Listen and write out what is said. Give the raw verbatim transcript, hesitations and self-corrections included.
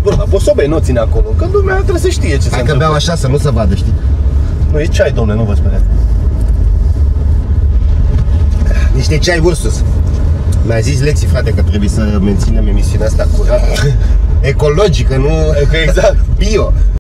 Bă, la Bosobei nu ține acolo, că lumea trebuie să știe ce se întâmplă. Hai că beau așa să nu se vadă, știi? Nu, e ceai, domnule, nu vă speriați. Niște ceai Ursus. Mi-a zis Lexi, frate, că trebuie să menținem emisiunea asta curată, ecologică, nu Exact. bio.